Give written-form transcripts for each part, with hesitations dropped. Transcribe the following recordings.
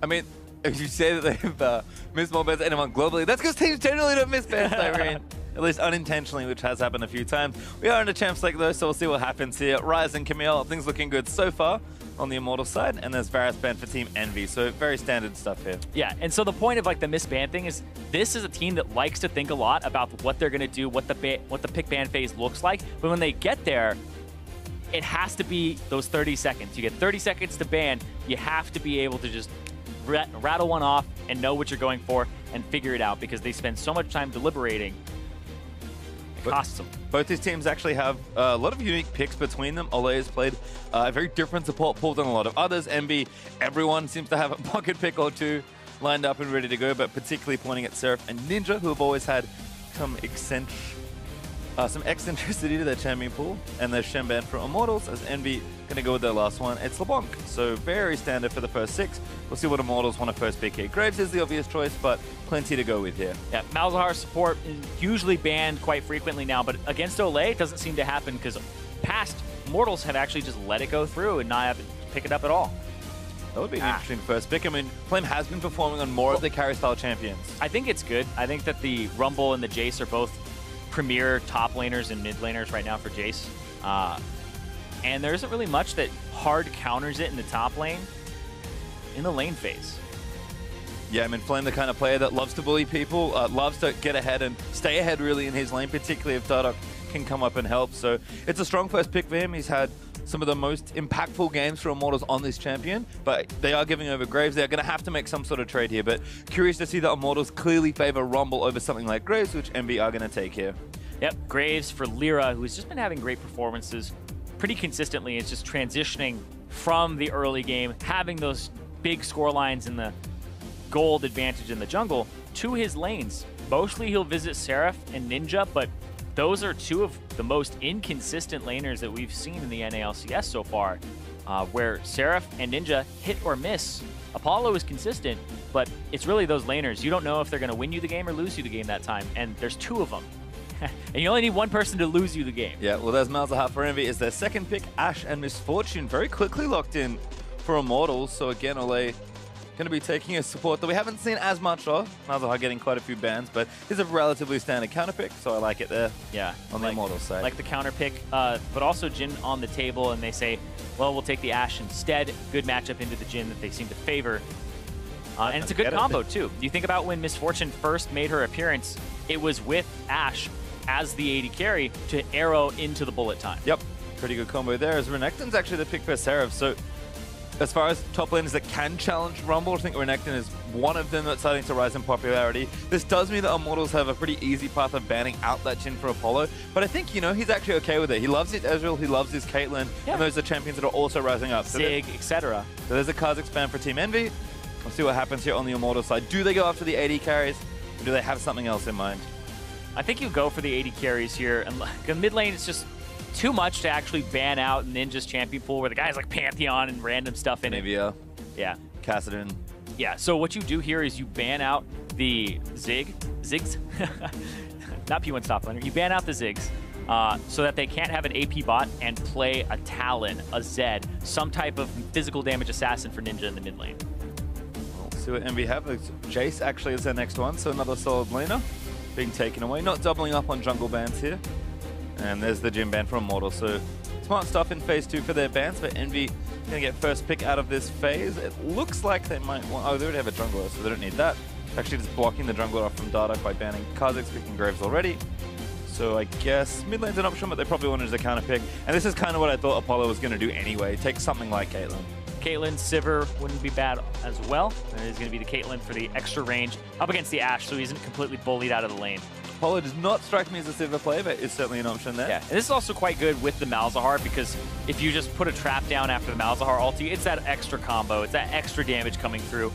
I mean, if you say that they've missed more bans than anyone globally, that's because teams generally don't miss bans, Irene. At least unintentionally, which has happened a few times. We are in a champs league though, so we'll see what happens here. Ryze and Camille, things looking good so far on the Immortals side, and there's Varus banned for Team Envy, so very standard stuff here. Yeah, and so the point of like the misban thing is this is a team that likes to think a lot about what they're gonna do, what the pick ban phase looks like, but when they get there, it has to be those 30 seconds. You get 30 seconds to ban, you have to be able to just rattle one off and know what you're going for and figure it out because they spend so much time deliberating. It costs them. Both these teams actually have a lot of unique picks between them. Ole has played a very different support pool than a lot of others. Envy, everyone seems to have a pocket pick or two lined up and ready to go, but particularly pointing at Seraph and Ninja, who have always had some eccentricity to their champion pool. And there's Shen banned for Immortals, as Envy going to go with their last one. It's LeBlanc, so very standard for the first 6. We'll see what Immortals want to first pick here. Graves is the obvious choice, but plenty to go with here. Yeah, Malzahar support is usually banned quite frequently now, but against Ole, it doesn't seem to happen because past Immortals have actually just let it go through and not have to pick it up at all. That would be an interesting first pick. I mean, Flame has been performing on more of the carry-style champions. I think it's good. I think that the Rumble and the Jace are both premier top laners and mid laners right now for Jace. And there isn't really much that hard counters it in the top lane in the lane phase. Yeah, I mean, Flame the kind of player that loves to bully people, loves to get ahead and stay ahead really in his lane, particularly if Dardoch can come up and help. So it's a strong first pick for him. He's had some of the most impactful games for Immortals on this champion, but they are giving over Graves. They're going to have to make some sort of trade here, but curious to see that Immortals clearly favor Rumble over something like Graves, which Envy are going to take here. Yep, Graves for Lyra, who's just been having great performances pretty consistently. It's just transitioning from the early game, having those big score lines in the gold advantage in the jungle to his lanes. Mostly he'll visit Seraph and Ninja, but those are two of the most inconsistent laners that we've seen in the NALCS so far, where Seraph and Ninja hit or miss. Apollo is consistent, but it's really those laners. You don't know if they're going to win you the game or lose you the game that time, and there's 2 of them. And you only need one person to lose you the game. Yeah, well, there's Malzahar for Envy is their second pick. Ashe and Misfortune very quickly locked in for Immortals. So again, Ole going to be taking a support that we haven't seen as much of. Malzahar getting quite a few bans, but he's a relatively standard counter pick, so I like it there. Yeah, on the Immortals side. Like the counter pick, but also Jhin on the table, and they say, well, we'll take the Ashe instead. Good matchup into the Jhin that they seem to favor. And it's a good combo, too. You think about when Misfortune first made her appearance, it was with Ashe as the AD carry to arrow into the bullet time. Yep, pretty good combo there. As Renekton's actually the pick for Seraph, so as far as top laners that can challenge Rumble, I think Renekton is one of them that's starting to rise in popularity. This does mean that Immortals have a pretty easy path of banning out that Jhin for Apollo, but I think, you know, he's actually okay with it. He loves his Ezreal, he loves his Caitlyn, and those are champions that are also rising up. Zig, etc. So there's a Kha'Zix ban for Team Envy. We'll see what happens here on the Immortals side. Do they go after the AD carries, or do they have something else in mind? I think you go for the AD carries here. And mid lane is just too much to actually ban out Ninja's champion pool where the guys like Pantheon and random stuff in Maybe, it. Yeah. Kassadin. Yeah, so what you do here is you ban out the Ziggs, not P1 top laner. You ban out the Ziggs so that they can't have an AP bot and play a Talon, a Zed, some type of physical damage assassin for Ninja in the mid lane. We'll see what Envy have. Jace actually is their next one, so another solid laner being taken away. Not doubling up on jungle bans here. And there's the Jhin ban for Immortal. So smart stuff in phase 2 for their bans, but Envy going to get first pick out of this phase. It looks like they might want... Oh, they already have a jungler, so they don't need that. Actually just blocking the jungler off from Dardoch by banning Kha'Zix, picking Graves already. So I guess mid lane's an option, but they probably wanted as a counter pick. And this is kind of what I thought Apollo was going to do anyway. Take something like Caitlyn. Caitlyn, Sivir wouldn't be bad as well. There is going to be the Caitlyn for the extra range up against the Ashe, so he isn't completely bullied out of the lane. Apollo does not strike me as a Sivir play, but it's certainly an option there. Yeah, and this is also quite good with the Malzahar because if you just put a trap down after the Malzahar ulti, it's that extra combo, it's that extra damage coming through.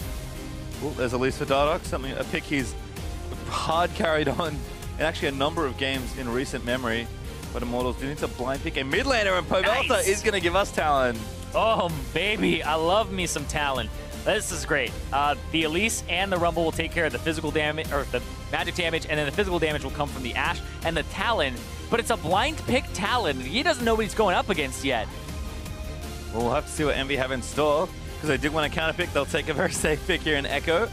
Well, there's Elise for Dardoch, a pick he's hard carried on in actually a number of games in recent memory. But Immortals do need to blind pick a mid laner, and Povelta is going to give us Talon. Oh, baby, I love me some Talon. This is great. The Elise and the Rumble will take care of the physical damage, or the magic damage, and then the physical damage will come from the Ashe and the Talon. But it's a blind pick Talon. He doesn't know what he's going up against yet. We'll have to see what Envy have in store. because they did want to counter pick. They'll take a very safe pick here in Echo.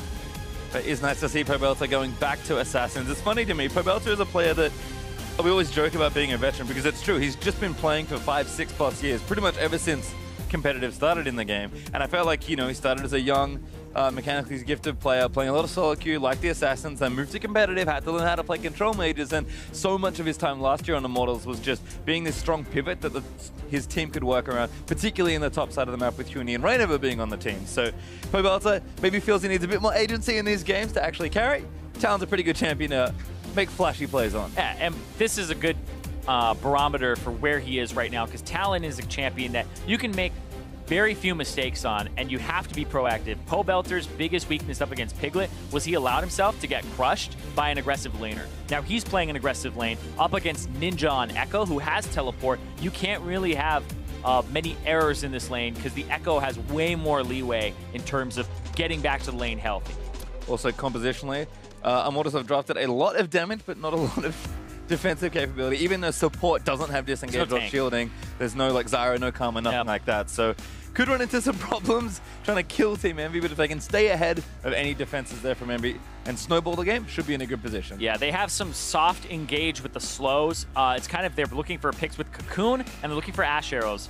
But it's nice to see Pobelter going back to Assassins. It's funny to me, Pobelter is a player that we always joke about being a veteran because it's true. He's just been playing for 5, 6+ years, pretty much ever since competitive started in the game. And I felt like, you know, he started as a young, mechanically gifted player, playing a lot of solo queue, like the Assassins, then moved to competitive, had to learn how to play control mages, and so much of his time last year on Immortals was just being this strong pivot that his team could work around, particularly in the top side of the map with Huni and Rainover being on the team. So Pobelter maybe feels he needs a bit more agency in these games to actually carry. Talon's a pretty good champion to make flashy plays on. Yeah, and this is a good barometer for where he is right now, because Talon is a champion that you can make very few mistakes on, and you have to be proactive. Pobelter's biggest weakness up against Piglet was he allowed himself to get crushed by an aggressive laner. Now he's playing an aggressive lane up against Ninja on Echo, who has teleport. You can't really have many errors in this lane because the Echo has way more leeway in terms of getting back to the lane healthy. Also compositionally, Immortals have drafted a lot of damage, but not a lot of defensive capability. Even though support doesn't have disengage or shielding, there's no like Zyra, no Karma, nothing like that. So could run into some problems trying to kill Team Envy, but if they can stay ahead of any defenses there from Envy and snowball the game, should be in a good position. Yeah, they have some soft engage with the slows. It's kind of, they're looking for picks with Cocoon, and they're looking for Ash Arrows.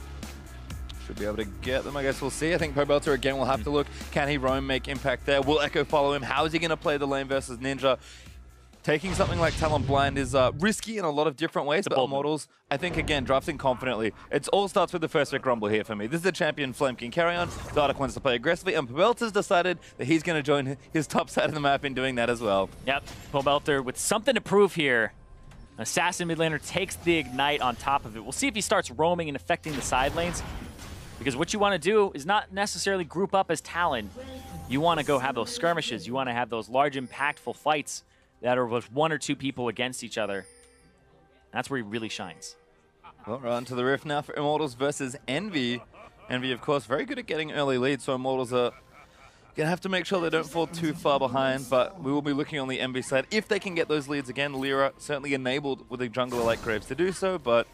Should be able to get them, I guess we'll see. I think Pobelter again will have to look. Can he roam, make impact there? Will Echo follow him? How is he going to play the lane versus Ninja? Taking something like Talon Blind is risky in a lot of different ways, but Immortals, I think, again, drafting confidently. It all starts with the first pick rumble here for me. This is a champion Flame can carry on. Dardoch wants to play aggressively, and Pobelter's decided that he's going to join his top side of the map in doing that as well. Yep, Pobelter with something to prove here. Assassin mid laner takes the Ignite on top of it. We'll see if he starts roaming and affecting the side lanes, because what you want to do is not necessarily group up as Talon. You want to go have those skirmishes. You want to have those large, impactful fights that are with 1 or 2 people against each other. That's where he really shines. Well, right on to the rift now for Immortals versus Envy. Envy, of course, very good at getting early leads, so Immortals are going to have to make sure they don't fall too far behind, but we will be looking on the Envy side. If they can get those leads again, Lyra certainly enabled with a jungler like Graves to do so, but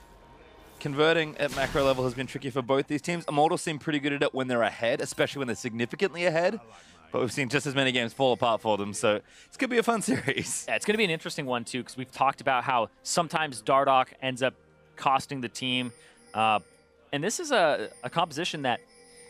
converting at macro level has been tricky for both these teams. Immortals seem pretty good at it when they're ahead, especially when they're significantly ahead. But we've seen just as many games fall apart for them, so it's going to be a fun series. Yeah, it's going to be an interesting one, too, because we've talked about how sometimes Dardoch ends up costing the team. And this is a composition that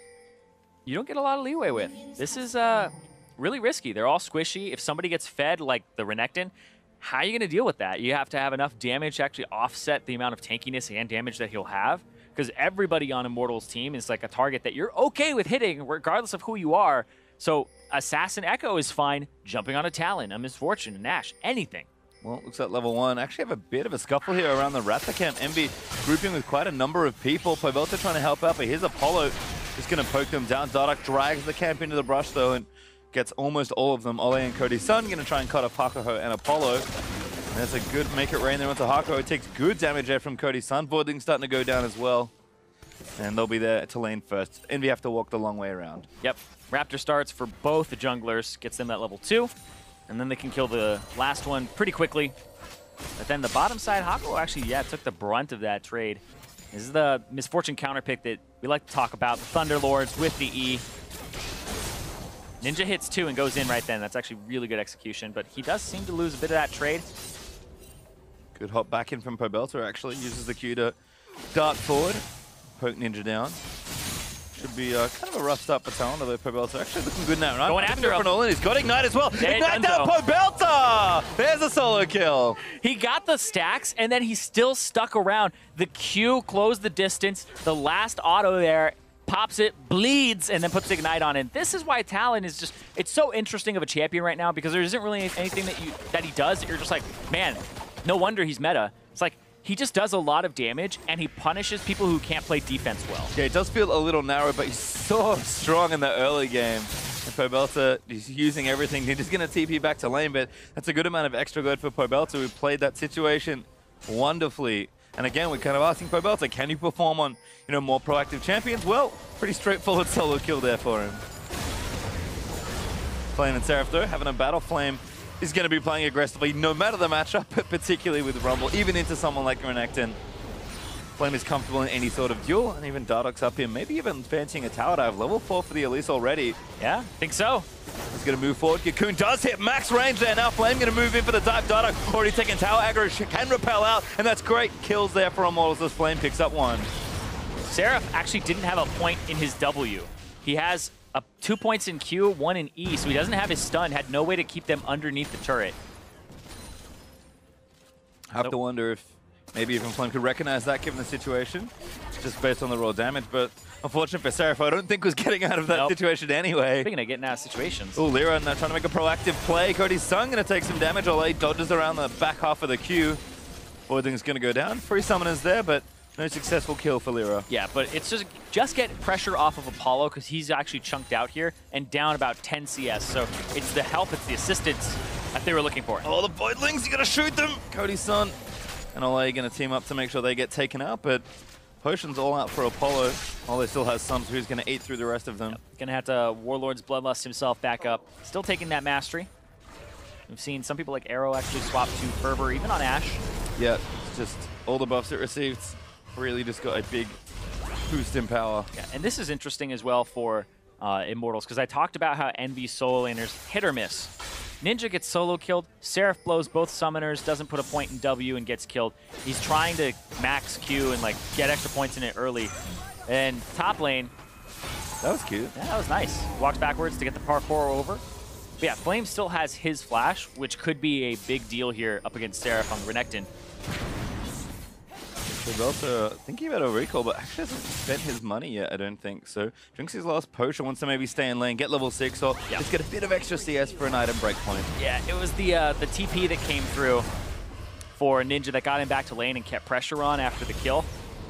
you don't get a lot of leeway with. This is really risky. They're all squishy. If somebody gets fed, like the Renekton, how are you going to deal with that? You have to have enough damage to actually offset the amount of tankiness and damage that he'll have, because everybody on Immortals' team is like a target that you're okay with hitting, regardless of who you are. So Assassin Echo is fine, jumping on a Talon, a Misfortune, a Nash, anything. Well, looks like level 1. Actually have a bit of a scuffle here around the Raptor camp. Envy grouping with quite a number of people. Pobelter trying to help out, but here's Apollo just going to poke them down. Dardoch drags the camp into the brush, though, and gets almost all of them. Ole and Cody's son going to try and cut off Hakuho and Apollo. And that's a good make it rain there onto Hakuho. It takes good damage there from Cody's son. Voidling's starting to go down as well. And they'll be there to lane first. Envy have to walk the long way around. Yep. Raptor starts for both the junglers, gets them that level 2, and then they can kill the last one pretty quickly. But then the bottom side, Hakuho actually, took the brunt of that trade. This is the Misfortune counter pick that we like to talk about. The Thunderlords with the E. Ninja hits 2 and goes in right then. That's actually really good execution, but he does seem to lose a bit of that trade. Good hop back in from Pobelter, actually. Uses the Q to dart forward. Poke Ninja down. Should be kind of a rough start for Talon, although Pobelter actually looking good now, right? Going after him. He's got Ignite as well. Ignite down Pobelter! There's a solo kill. He got the stacks, and then he still stuck around. The Q closed the distance. The last auto there pops it, bleeds, and then puts the Ignite on. And this is why Talon is just, it's so interesting of a champion right now, because there isn't really anything that he does that you're just like, man, no wonder he's meta. It's like, he just does a lot of damage, and he punishes people who can't play defense well. Yeah, it does feel a little narrow, but he's so strong in the early game. And Pobelter is using everything. He's just going to TP back to lane, but that's a good amount of extra good for Pobelter, who played that situation wonderfully. And again, we're kind of asking Pobelter, can you perform on, you know, more proactive champions? Well, pretty straightforward solo kill there for him. Flame and Seraph, though, having a battle. Flame is going to be playing aggressively, no matter the matchup, but particularly with Rumble, even into someone like Renekton. Flame is comfortable in any sort of duel, and even Dardoch's up here, maybe even fancying a tower dive. Level 4 for the Elise already. Yeah, think so. He's going to move forward. Cocoon does hit max range there. Now Flame going to move in for the dive. Dardoch already taking tower aggro, can repel out, and that's great kills there for Immortals as Flame picks up one. Seraph actually didn't have a point in his W. He has 2 points in Q, 1 in E, so he doesn't have his stun, had no way to keep them underneath the turret. I have to wonder if maybe even Flame could recognize that given the situation, just based on the raw damage, but unfortunate for Seraph, I don't think was getting out of that situation anyway. Speaking of getting out of situations. Oh, Lyra now trying to make a proactive play. Cody's Sun going to take some damage. Olay dodges around the back half of the queue. Boarding's going to go down. 3 summoners there, but no successful kill for Lyra. Yeah, but it's just get pressure off of Apollo because he's actually chunked out here and down about 10 CS. So it's the help, it's the assistance that they were looking for. Oh, the Voidlings, you got to shoot them. Cody's Sun and Olay going to team up to make sure they get taken out, but Potion's all out for Apollo. Olay still has Sun, so he's going to eat through the rest of them. Yep. Gonna have to Warlord's Bloodlust himself back up. Still taking that mastery. We've seen some people like Arrow actually swap to Fervor, even on Ashe. Yeah, it's just all the buffs it received really just got a big boost in power. Yeah, and this is interesting as well for Immortals, because I talked about how Envy solo laners hit or miss. Ninja gets solo killed, Seraph blows both summoners, doesn't put a point in W and gets killed. He's trying to max Q and like get extra points in it early. And top lane, that was cute. Yeah, that was nice. Walks backwards to get the parkour over. But yeah, Flame still has his flash, which could be a big deal here up against Seraph on Renekton. Also thinking about a recall, but actually hasn't spent his money yet, I don't think. So drinks his last potion, wants to maybe stay in lane, get level 6, or just get a bit of extra CS for an item breakpoint. Yeah, it was the TP that came through for Ninja that got him back to lane and kept pressure on after the kill.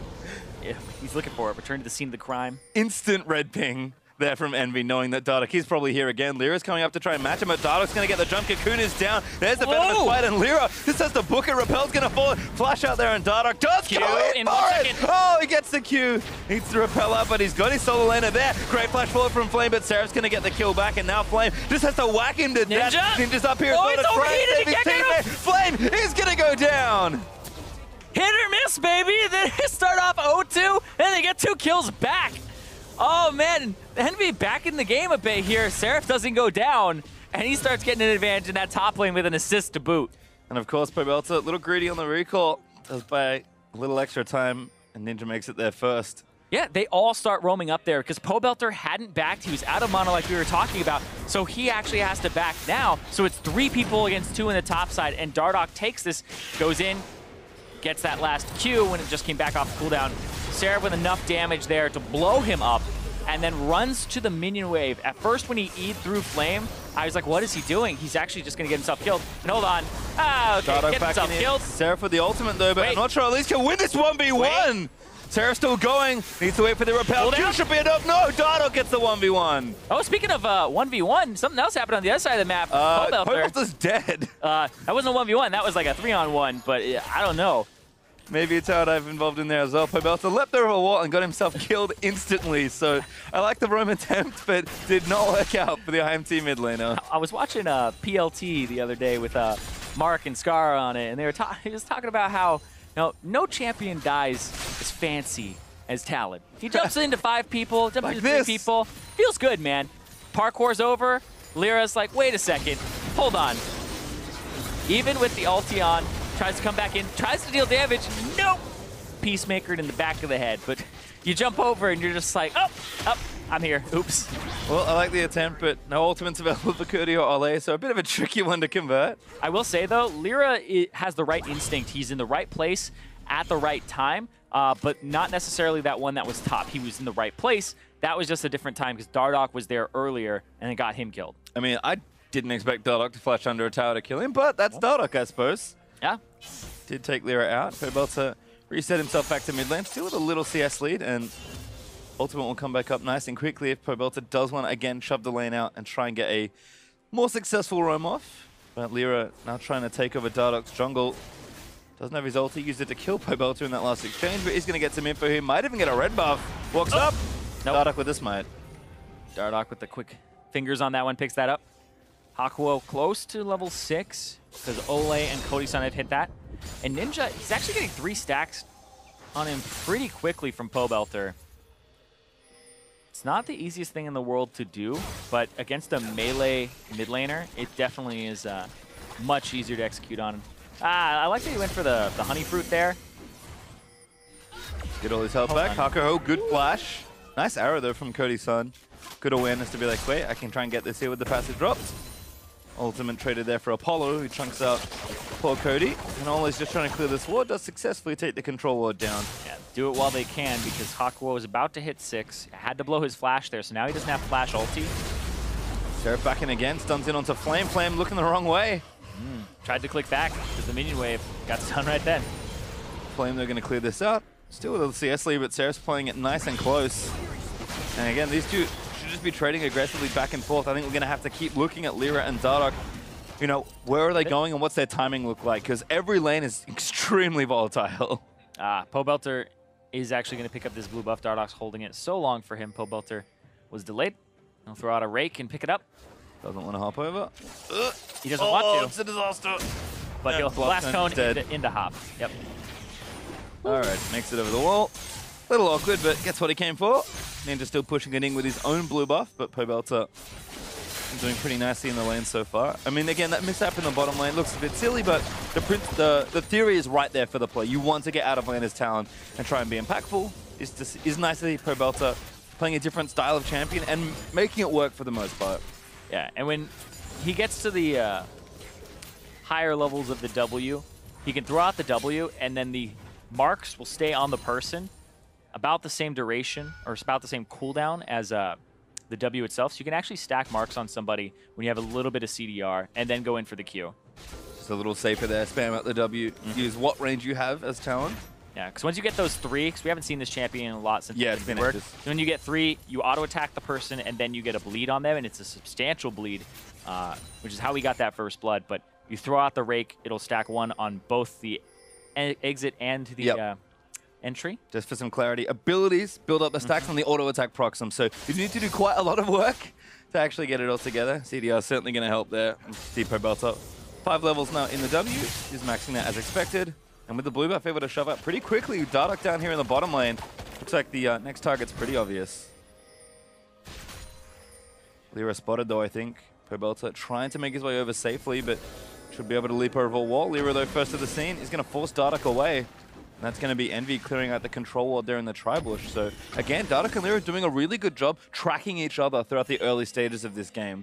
Yeah, he's looking for it. Return to the scene of the crime. Instant red ping there from Envy, knowing that Dardoch, he's probably here again. Lyra's coming up to try and match him, but Dardoch's going to get the jump. Cocoon is down. There's the benefit fight, and Lyra just has to book it. Repel's going to fall. Flash out there, and Dardoch does Q go in for it. Oh, he gets the Q. Needs to repel up, but he's got his solo laner there. Great flash forward from Flame, but Seraph's going to get the kill back, and now Flame just has to whack him to death. Ninja's up here. Oh, it's overheated. He can't Flame is going to go down. Hit or miss, baby. They start off 0-2, and they get 2 kills back. Oh, man. Envy back in the game a bit here. Seraph doesn't go down, and he starts getting an advantage in that top lane with an assist to boot. And, of course, Pobelta, a little greedy on the recall. Does buy a little extra time, and Ninja makes it there first. Yeah, they all start roaming up there because Pobelter hadn't backed. He was out of mana like we were talking about, so he actually has to back now. So it's 3 people against 2 in the top side, and Dardoch takes this, goes in, gets that last Q when it just came back off cooldown. Seraph with enough damage there to blow him up, and then runs to the minion wave. At first, when he E'd through Flame, I was like, what is he doing? He's actually just going to get himself killed. And hold on. Ah, okay, Dardoch get himself killed. Seraph with the ultimate, though, but I'm not sure Elise can win this 1v1. Seraph's still going. Needs to wait for the repel. Q should be enough. No, Dardoch gets the 1v1. Oh, speaking of 1v1, something else happened on the other side of the map. Pobelter's dead. That wasn't a 1v1. That was like a 3-on-1, but I don't know. Maybe a tower dive involved in there as well. Pobelta leapt over a wall and got himself killed instantly. So I like the roam attempt, but did not work out for the IMT mid laner. I was watching PLT the other day with Mark and Scar on it, and they were he was talking about how no champion dies as fancy as Talon. He jumps into 5 people, jumps into 3 people. Feels good, man. Parkour's over. Lyra's like, wait a second. Hold on. Even with the ulti on, tries to come back in, tries to deal damage. Nope. Peacemaker in the back of the head. But you jump over and you're just like, oh, I'm here. Oops. Well, I like the attempt, but no ultimates available for Cody or Olay, so a bit of a tricky one to convert. I will say, though, Lyra has the right instinct. He's in the right place at the right time, but not necessarily that one that was top. He was in the right place. That was just a different time because Dardoch was there earlier and it got him killed. I mean, I didn't expect Dardoch to flash under a tower to kill him, but that's Dardoch, I suppose. Yeah. Did take Lyra out. Pobelta reset himself back to mid lane, still with a little CS lead, and ultimate will come back up nice and quickly if Pobelta does want to again shove the lane out and try and get a more successful roam off. But Lyra now trying to take over Dardoch's jungle. Doesn't have his ulti, used it to kill Pobelta in that last exchange, but he's going to get some info here. Might even get a red buff. Walks up. Nope. Dardoch with the smite. Dardoch with the quick fingers on that one, picks that up. Hakuo close to level 6 because Olay and Cody Sun have hit that. And Ninja, he's actually getting 3 stacks on him pretty quickly from Pobelter. It's not the easiest thing in the world to do, but against a melee mid laner, it definitely is much easier to execute on. I like that he went for the honey fruit there. Get all his health back. Hakuho, good flash. Nice arrow though from Cody's son. Good awareness to be like, wait, I can try and get this here with the passive dropped. Ultimate traded there for Apollo, who chunks out poor Cody. And Ole's just trying to clear this ward, does successfully take the control ward down. Yeah, do it while they can, because Hakuho was about to hit 6. Had to blow his flash there, so now he doesn't have flash ulti. Seraph back in again, stuns in onto Flame. Flame looking the wrong way. Tried to click back, because the minion wave got stunned right then. Flame, they're going to clear this out. Still with a CS lead, but Seraph's playing it nice and close. And again, these two should just be trading aggressively back and forth. I think we're going to have to keep looking at Lyra and Dardoch. You know, where are they going and what's their timing look like? Because every lane is extremely volatile. Pobelter is actually going to pick up this blue buff. Dardoch's holding it so long for him. Pobelter was delayed. He'll throw out a rake and pick it up. Doesn't want to hop over. He doesn't want to. It's a disaster. But he'll blast cone into hop. Yep. All right, makes it over the wall. Little awkward, but gets what he came for. Ninja still pushing it in with his own blue buff, but Pobelter doing pretty nicely in the lane so far. I mean, again, that mishap in the bottom lane looks a bit silly, but the theory is right there for the play. You want to get out of laner's talent and try and be impactful. It's nice to see Pobelter playing a different style of champion and making it work for the most part. Yeah, and when he gets to the higher levels of the W, he can throw out the W, and then the marks will stay on the person about the same duration, or about the same cooldown as the W itself. So you can actually stack marks on somebody when you have a little bit of CDR, and then go in for the Q. Just a little safer there. Spam out the W. Use what range you have as talent. Yeah, because once you get those 3, because we haven't seen this champion in a lot since it's been ages. So when you get 3, you auto-attack the person, and then you get a bleed on them, and it's a substantial bleed, which is how we got that first blood. But you throw out the rake, it'll stack 1 on both the exit and the entry. Just for some clarity, abilities build up the stacks on the auto-attack procs them, so you need to do quite a lot of work to actually get it all together. CDR is certainly going to help there. See Pobelter 5 levels now in the W. He's maxing that as expected. And with the blue buff able to shove up pretty quickly, Dardoch down here in the bottom lane. Looks like the next target's pretty obvious. Lyra spotted though, I think. Pobelter trying to make his way over safely, but should be able to leap over a wall. Lyra though first to the scene. He's going to force Dardoch away. And that's going to be Envy clearing out the control ward there in the tri-bush. So again, Dardoch and Lyra doing a really good job tracking each other throughout the early stages of this game.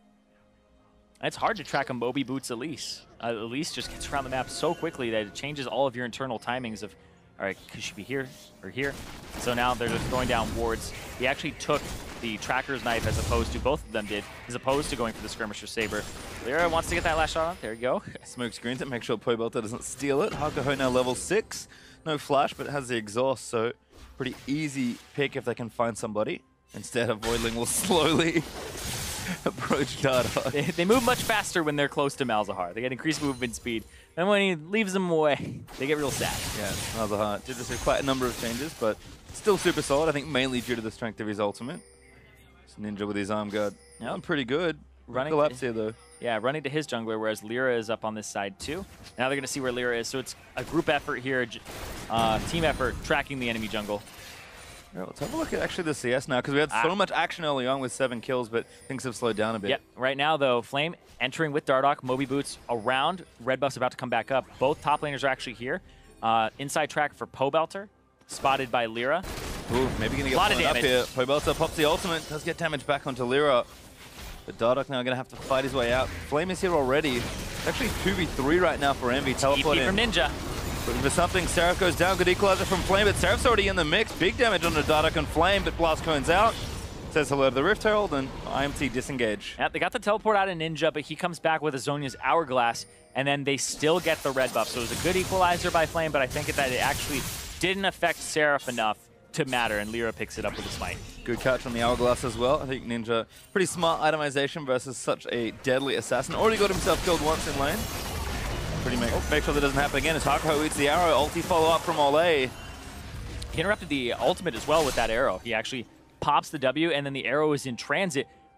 It's hard to track a Moby Boots Elise. Elise just gets around the map so quickly that it changes all of your internal timings of, all right, could she be here or here? So now they're just throwing down wards. He actually took the Tracker's Knife as opposed to, both of them did, as opposed to going for the Skirmisher Saber. Lyra wants to get that last shot on. There you go. Smoke screens it, make sure Pobelter doesn't steal it. Hakuho now level 6. No flash, but it has the exhaust, so pretty easy pick if they can find somebody. Instead, a Voidling will slowly approach Dardoch. They move much faster when they're close to Malzahar. They get increased movement speed. And when he leaves them away, they get real sad. Yeah, Malzahar did just quite a number of changes, but still super solid. I think mainly due to the strength of his ultimate. It's Ninja with his arm guard. Yeah, I'm pretty good. Running collapse here though. Yeah, running to his jungler, whereas Lyra is up on this side too. Now they're going to see where Lyra is. So it's a group effort here, team effort, tracking the enemy jungle. Yeah, let's have a look at actually the CS now, because we had so much action early on with 7 kills, but things have slowed down a bit. Yep, right now though, Flame entering with Dardoch, Moby Boots around, Red Buff's about to come back up. Both top laners are actually here. Inside track for Pobelter, spotted by Lyra. Ooh, maybe going to get blown up here. Pobelter pops the ultimate, does get damage back onto Lyra. But Dardoch now going to have to fight his way out. Flame is here already. It's actually 2v3 right now for Envy. Teleport in. from Ninja. Looking for something. Seraph goes down. Good equalizer from Flame, but Seraph's already in the mix. Big damage onto Dardoch and Flame, but Blast Cone's out. Says hello to the Rift Herald, and IMT disengage. Yeah, they got the teleport out of Ninja, but he comes back with Azonia's Hourglass, and then they still get the red buff. So it was a good equalizer by Flame, but I think that it actually didn't affect Seraph enough to matter, and Lyra picks it up with a smite. Good catch on the Hourglass as well. I think Ninja, pretty smart itemization versus such a deadly assassin. Already got himself killed once in lane. Make sure that doesn't happen again as Hakuho eats the arrow. Ulti follow-up from Ole. He interrupted the ultimate as well with that arrow. He actually pops the W, and then the arrow is in transit,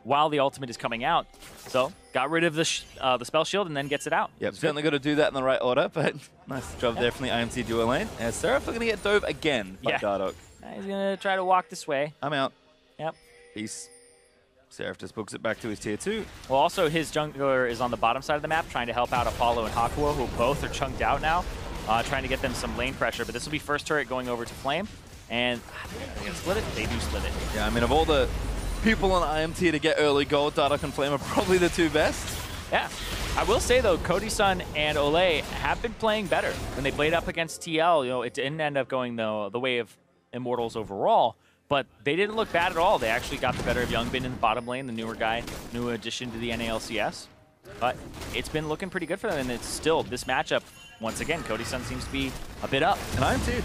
while the ultimate is coming out. So got rid of the spell shield and then gets it out. Yep, certainly got to do that in the right order, but nice job there from the IMT duo lane. As Seraph are going to get dove again by Dardoch. He's going to try to walk this way. I'm out. Yep. Peace. Seraph just books it back to his tier 2. Well, also his jungler is on the bottom side of the map trying to help out Apollo and Hakuo, who both are chunked out now, trying to get them some lane pressure. But this will be first turret going over to Flame. And are they going to split it? They do split it. Yeah, I mean, of all the people on IMT to get early gold, Dardoch and Flame are probably the two best. Yeah. I will say, though, Cody-san and Olay have been playing better. When they played up against TL, you know, it didn't end up going the way of Immortals overall, but they didn't look bad at all. They actually got the better of Youngbin in the bottom lane, the newer guy, new addition to the NALCS. But it's been looking pretty good for them, and it's still, this matchup, once again, Cody-san seems to be a bit up. And IMT,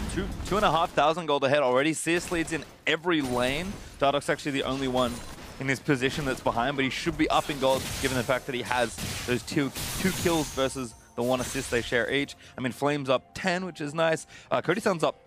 2,500 gold ahead already. CS leads in every lane. Dardoch's actually the only one in his position that's behind, but he should be up in gold given the fact that he has those two kills versus the 1 assist they share each. I mean, Flame's up 10, which is nice. Cody-san's up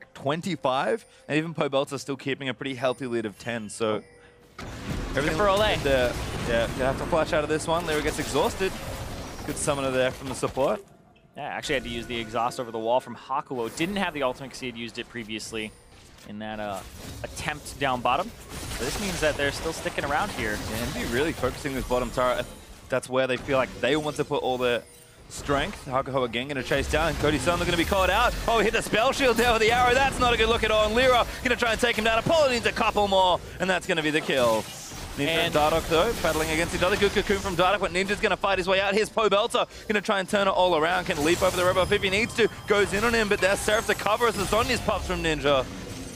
25, and even Pobelta's still keeping a pretty healthy lead of 10, so everything for Olay. Yeah, gonna have to flash out of this one. Lyra gets exhausted. Good summoner there from the support. Yeah, actually had to use the exhaust over the wall from Hakuo. Didn't have the ultimate because he had used it previously in that attempt down bottom. So this means that they're still sticking around here. Yeah, EnVy really focusing this bottom turret. That's where they feel like they want to put all their strength. Hakuo again going to chase down, and Cody-san going to be caught out. Oh, he hit the spell shield there with the arrow. That's not a good look at all. And Lyra going to try and take him down. Apollo needs a couple more, and that's going to be the kill. Ninja and Dardoch, though, battling against each other. Good cocoon from Dardoch, but Ninja's going to fight his way out. Here's Pobelta, going to try and turn it all around. Can leap over the red buff if he needs to. Goes in on him, but there's Seraph to cover as the Sonya's pops from Ninja.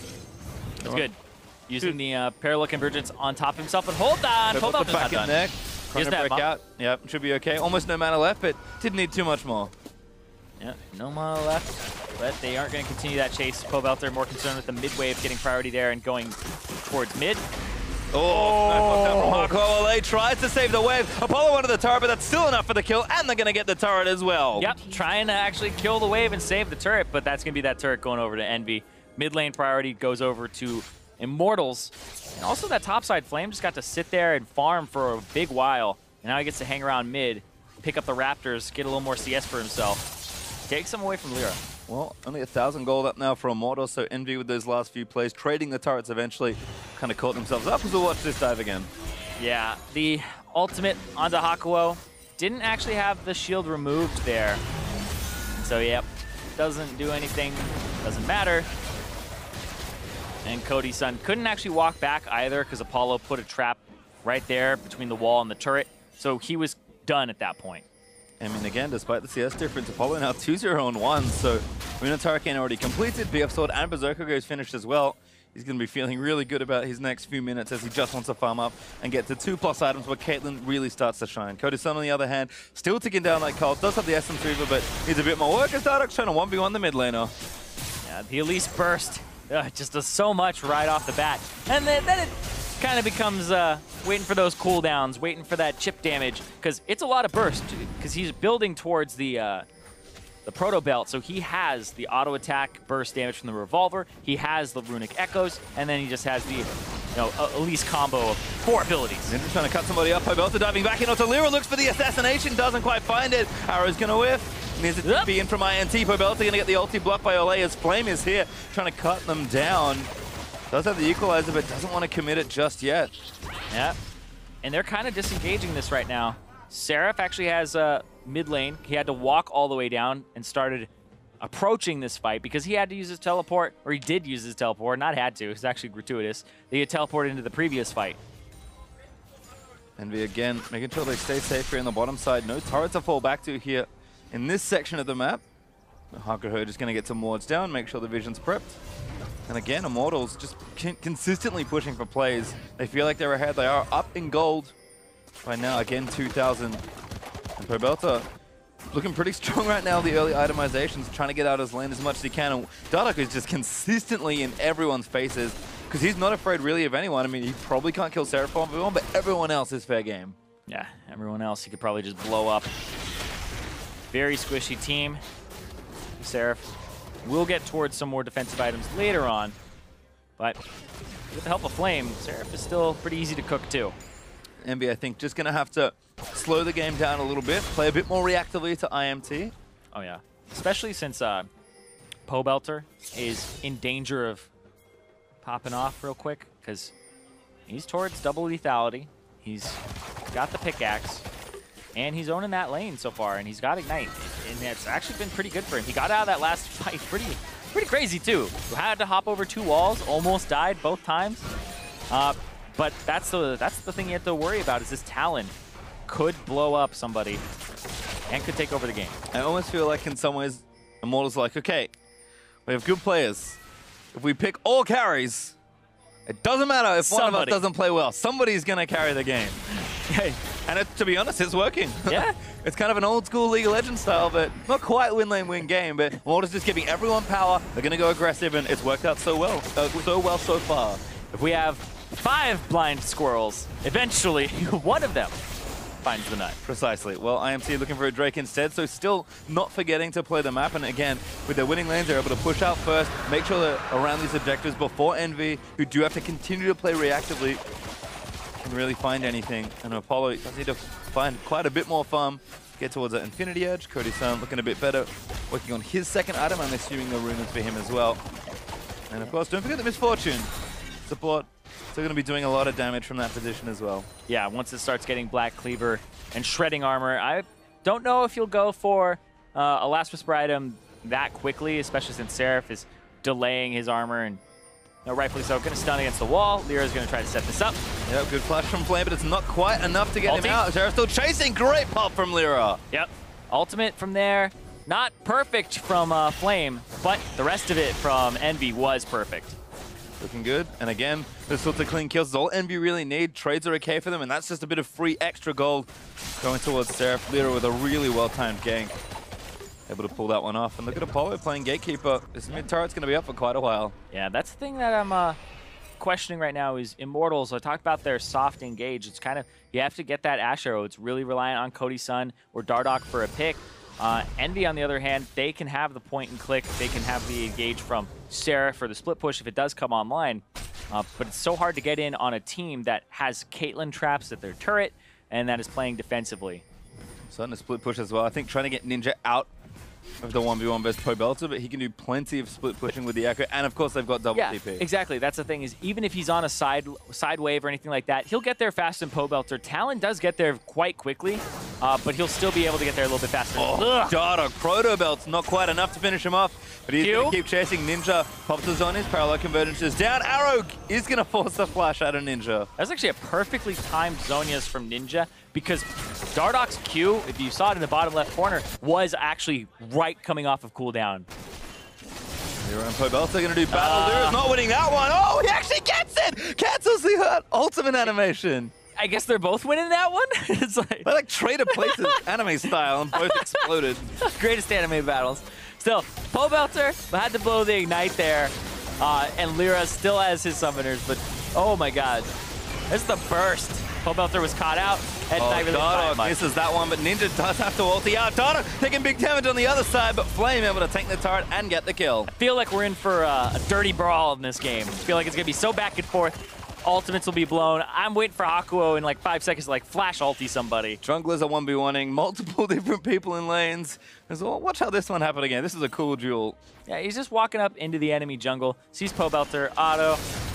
That's good. Using the parallel convergence on top of himself, but hold on. Hold on, back in there. Here's that break out. Yep, should be okay. Almost no mana left, but didn't need too much more. Yeah, no mana left, but they aren't going to continue that chase. Pobelta more concerned with the mid wave, getting priority there and going towards mid. Oh, Hakuo tries to save the wave. Apollo under the turret, but that's still enough for the kill, and they're going to get the turret as well. Yep, trying to actually kill the wave and save the turret, but that's going to be that turret going over to EnVy. Mid lane priority goes over to Immortals. And also that topside Flame just got to sit there and farm for a big while. And now he gets to hang around mid, pick up the Raptors, get a little more CS for himself. Takes them away from Lyra. Well, only 1,000 gold up now for Immortals, so EnVy with those last few plays, trading the turrets eventually, kind of caught themselves up as we'll watch this dive again. Yeah, the ultimate onto Hakuo didn't actually have the shield removed there. So, yep, doesn't do anything, doesn't matter. And Cody-san couldn't actually walk back either because Apollo put a trap right there between the wall and the turret. So he was done at that point. I mean, again, despite the CS difference, Apollo now 2-0-1, so Minotauricane already completed, BF Sword and Berserker goes finished as well. He's going to be feeling really good about his next few minutes as he just wants to farm up and get to 2+ items where Caitlyn really starts to shine. Cody-san, on the other hand, still ticking down like cold, does have the Essence Reaver, but needs a bit more work as Dardoch's trying to 1v1 the mid laner. Yeah, the Elise burst just does so much right off the bat. And then it kind of becomes waiting for those cooldowns, waiting for that chip damage, because it's a lot of burst, because he's building towards the proto belt, so he has the auto attack burst damage from the revolver, he has the runic echoes, and then he just has the Elise combo of 4 abilities. Ninja trying to cut somebody up. Pobelta diving back in onto Lyra, looks for the assassination, doesn't quite find it. Arrow's gonna whiff. Needs it to be in from INT. Pobelta gonna get the ulti blocked by Olay as Flame is here, trying to cut them down. Does have the equalizer, but doesn't want to commit it just yet. Yeah, and they're kind of disengaging this right now. Seraph actually has mid lane. He had to walk all the way down and started approaching this fight because he had to use his teleport, or he did use his teleport, not had to, it's actually gratuitous. He had teleported into the previous fight. EnVy again, making sure they stay safe here on the bottom side. No turret to fall back to here in this section of the map. Hakuo just going to get some wards down, make sure the vision's prepped. And again, Immortals just consistently pushing for plays. They feel like they're ahead. They are up in gold by now. Again, 2,000. And Pobelta looking pretty strong right now. The early itemizations, trying to get out his lane as much as he can. And Dardoch is just consistently in everyone's faces because he's not afraid really of anyone. I mean, he probably can't kill Seraph on everyone, but everyone else is fair game. Yeah, everyone else he could probably just blow up. Very squishy team. Seraph will get towards some more defensive items later on, but with the help of Flame, Seraph is still pretty easy to cook too. EnVy, I think, just going to have to slow the game down a little bit, play a bit more reactively to IMT. Oh, yeah. Especially since Pobelter is in danger of popping off real quick, because he's towards double lethality. He's got the pickaxe, and he's owning that lane so far, and he's got Ignite, and it's actually been pretty good for him. He got out of that last fight pretty crazy, too. Had to hop over 2 walls, almost died both times. But that's the thing you have to worry about, is this Talon could blow up somebody and could take over the game. I almost feel like in some ways, Immortals are like, okay, we have good players. If we pick all carries, it doesn't matter if one of us doesn't play well. Somebody's going to carry the game. And to be honest, it's working. Yeah. It's kind of an old school League of Legends style, but not quite win lane win game. But Immortals just giving everyone power. They're going to go aggressive, and it's worked out so well so far. If we have 5 blind squirrels, eventually one of them finds the nut. Precisely. Well, IMT looking for a Drake instead, so still not forgetting to play the map. And again, with their winning lanes, they're able to push out first, make sure they're around these objectives before EnVy, who do have to continue to play reactively, can really find anything. And Apollo does need to find quite a bit more farm, get towards that Infinity Edge. Cody-san looking a bit better, working on his second item. I'm assuming the runes for him as well. And of course, don't forget the Misfortune support. Still going to be doing a lot of damage from that position as well. Yeah, once it starts getting Black Cleaver and shredding armor, I don't know if you'll go for a Last Whisper item that quickly, especially since Seraph is delaying his armor, and rightfully so. Going to stun against the wall. Lyra's going to try to set this up. Yep, good flash from Flame, but it's not quite enough to get him out. Seraph still chasing. Great pop from Lyra. Yep. Ultimate from there. Not perfect from Flame, but the rest of it from EnVy was perfect. Looking good. And again, this sorts of clean kills is all EnVy really need. Trades are okay for them, and that's just a bit of free extra gold going towards Seraph. Lyra with a really well-timed gank. Able to pull that one off. And look at Apollo playing Gatekeeper. This mid turret's going to be up for quite a while. Yeah, that's the thing that I'm questioning right now is Immortals. I talked about their soft engage. It's kind of, you have to get that Ash Arrow. It's really reliant on Cody-san or Dardoch for a pick. EnVy, on the other hand, they can have the point and click. They can have the engage from Seraph for the split push if it does come online. But it's so hard to get in on a team that has Caitlyn traps at their turret and that is playing defensively. Starting to split push as well. I think trying to get Ninja out of the 1v1 versus Pobelter, but he can do plenty of split pushing with the Echo, and of course they've got double TP. Exactly. That's the thing, is even if he's on a side wave or anything like that, he'll get there fast in Pobelter. Talon does get there quite quickly, but he'll still be able to get there a little bit faster. Dardoch, Proto Belt's not quite enough to finish him off, but he's going to keep chasing Ninja. Pops his on his parallel convergence is down. Arrow is going to force the flash out of Ninja. That's actually a perfectly timed Zhonya's from Ninja, because Dardoch's Q, if you saw it in the bottom left corner, was actually right coming off of cooldown. Lyra and Pobelter going to do battle. Lyra's not winning that one. Oh, he actually gets it! Cancels the ultimate animation. I guess they're both winning that one? It's like... They're like traded places, anime style, and both exploded. Greatest anime battles. Still, Pobelter had to blow the Ignite there, and Lyra still has his summoners, but oh my god. This is the burst. Pobelter was caught out. Dardoch misses that one, but Ninja does have to ulti out. Dardoch taking big damage on the other side, but Flame able to take the turret and get the kill. I feel like we're in for a dirty brawl in this game. I feel like it's going to be so back and forth. Ultimates will be blown. I'm waiting for Hakuo in like 5 seconds to like flash ulti somebody. Junglers are 1v1ing, multiple different people in lanes. Well, watch how this one happen again. This is a cool duel. Yeah, he's just walking up into the enemy jungle, sees Pobelter, auto